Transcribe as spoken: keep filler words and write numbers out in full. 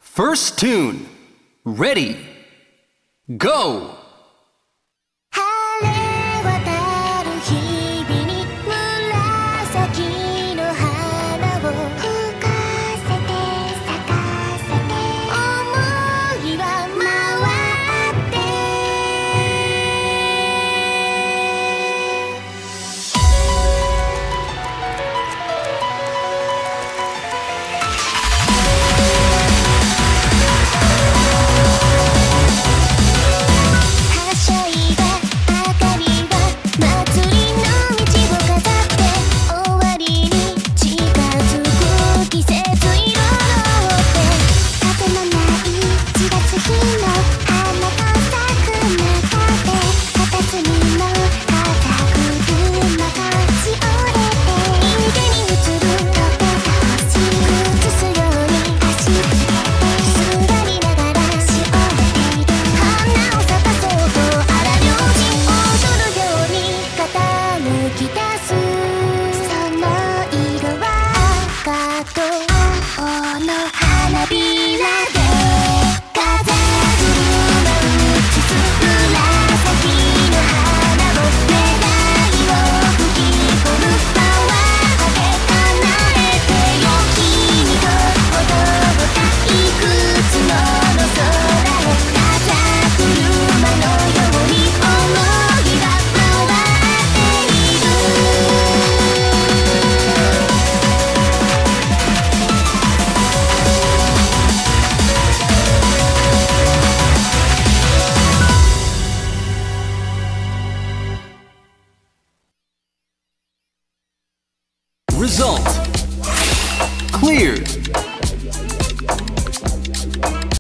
First tune. Ready. Go. 晴れ渡る日々に紫の花を吹かせて咲かせて想いは回ってはしゃいだ明かりは祭りの道を飾って終わりに近づく季節彩って風のないいちがつ日の花が咲く中で片隅の風車がしおれて池に映る溶けた星崩すように走ってすがりながらしおれている花を咲かそうと荒療治踊るように傾き出すその色は赤と青の花びらで風車映す紫の花を願いを吹き込むパワー上げ離れてよ君と踊ったいくつもの空へ風車のように想いが回っている Result. Cleared.